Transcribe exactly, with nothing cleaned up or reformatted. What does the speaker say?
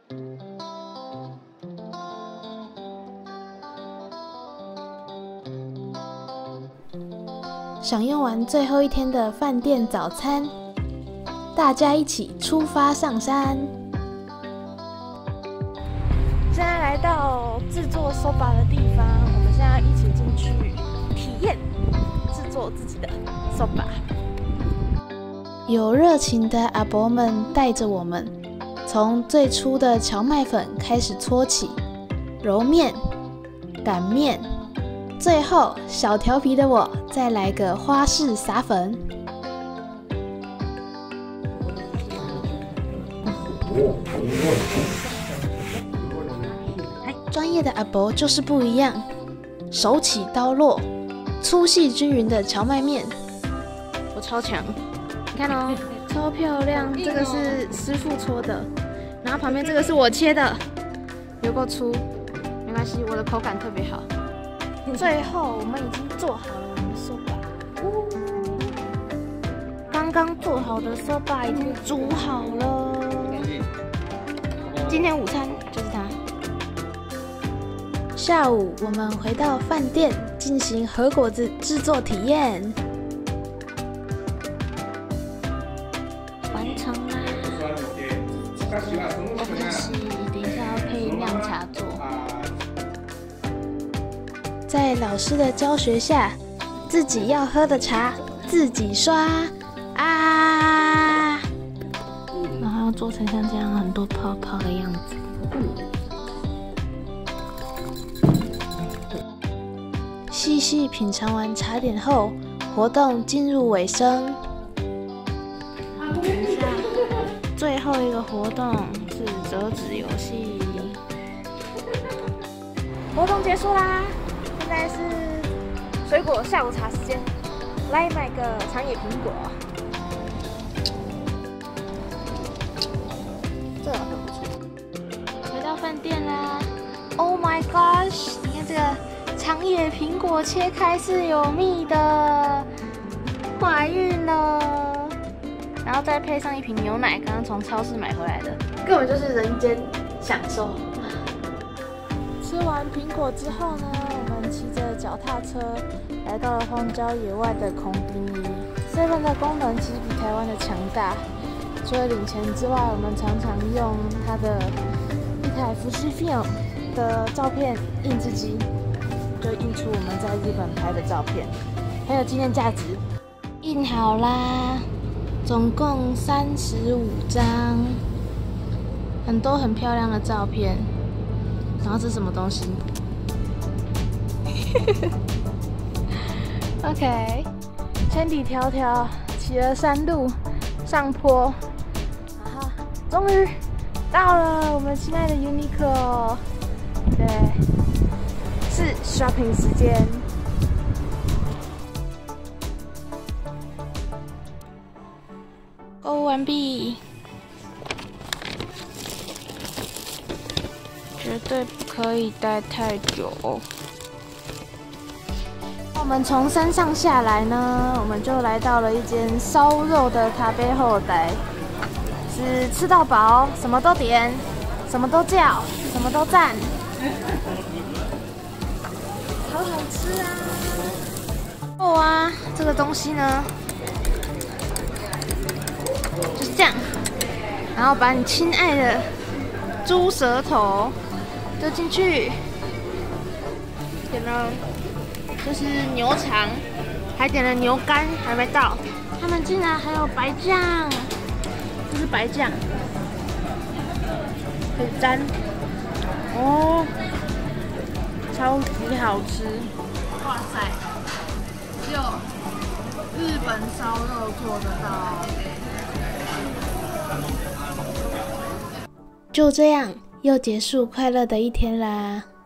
享用完最后一天的饭店早餐，大家一起出发上山。现在来到制作 soba 的地方，我们现在一起进去体验制作自己的 soba。有热情的阿伯们带着我们，从最初的荞麦粉开始搓起，揉面、擀面。最后，小调皮的我再来个花式撒粉。专业的阿伯就是不一样，手起刀落，粗细均匀的荞麦面，我超强。你看哦，超漂亮。这个是师傅搓的，然后旁边这个是我切的，有够粗，没关系，我的口感特别好。最后，我们已经做好了我们的 soba， 刚刚做好的 soba 已经煮好了。今天午餐就是它。下午，我们回到饭店进行和果子制作体验，完成啦！我分析，等一下要配酿茶做。在老师的教学下，自己要喝的茶自己刷啊，然后要做成像这样很多泡泡的样子。细细品尝完茶点后，活动进入尾声。等一下，最后一个活动是折纸游戏。活动结束啦！现在是水果下午茶时间，来买个长野苹果。这个很不错。回到饭店啦 ！Oh my gosh！ 你看这个长野苹果切开是有蜜的，怀孕了。然后再配上一瓶牛奶，刚刚从超市买回来的，根本就是人间享受。吃完苹果之后呢？骑着脚踏车来到了荒郊野外的空宾尼 seven 的功能其实比台湾的强大。除了领钱之外，我们常常用它的一台富士 film 的照片印制机，就印出我们在日本拍的照片，很有纪念价值。印好啦，总共三十五张，很多很漂亮的照片。然后这是什么东西？OK， 千里迢迢骑了山路上坡，然后终于到了我们亲爱的 Uniqlo。对，是 shopping 时间。购物完毕，绝对不可以待太久。我们从山上下来呢，我们就来到了一间烧肉的咖啡后台，是吃到饱，什么都点，什么都叫，什么都赞，好好吃啊！哦啊，这个东西呢，就是这样，然后把你亲爱的猪舌头丢进去，点了。这是牛肠，还点了牛肝，还没到。他们竟然还有白酱，这是白酱，可以沾。哦，超级好吃！哇塞，只有日本烧肉做得到。就这样，又结束快乐的一天啦。